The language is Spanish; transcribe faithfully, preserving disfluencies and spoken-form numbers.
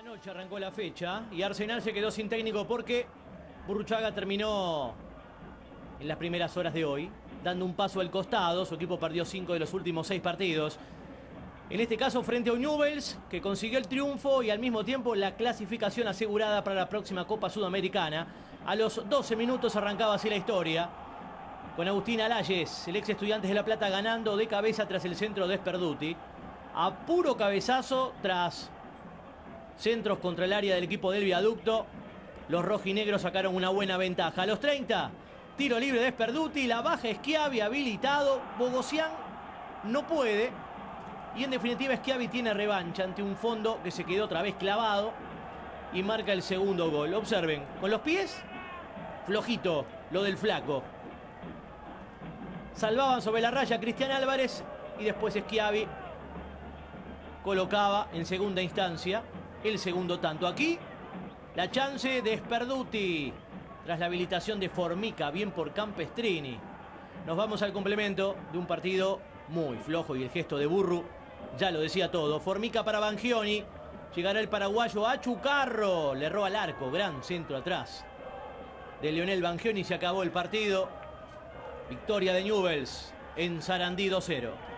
Anoche arrancó la fecha y Arsenal se quedó sin técnico porque Burruchaga terminó en las primeras horas de hoy dando un paso al costado. Su equipo perdió cinco de los últimos seis partidos. En este caso frente a un Newell's que consiguió el triunfo y al mismo tiempo la clasificación asegurada para la próxima Copa Sudamericana. A los doce minutos arrancaba así la historia, con Agustín Alayes, el ex Estudiantes de La Plata, ganando de cabeza tras el centro de Sperduti. A puro cabezazo tras centros contra el área del equipo del Viaducto, los rojinegros sacaron una buena ventaja. A los treinta, tiro libre de Sperduti, la baja Schiavi, habilitado. Bogosian no puede. Y en definitiva Schiavi tiene revancha ante un fondo que se quedó otra vez clavado y marca el segundo gol. Observen, con los pies, flojito lo del flaco. Salvaban sobre la raya Cristian Álvarez y después Schiavi colocaba en segunda instancia el segundo tanto. Aquí la chance de Sperduti tras la habilitación de Formica, bien por Campestrini. Nos vamos al complemento de un partido muy flojo y el gesto de Burru ya lo decía todo. Formica para Bangioni, llegará el paraguayo a Chucarro, le erró al arco, gran centro atrás de Lionel Bangioni. Se acabó el partido, victoria de Newell's en Sarandí dos cero.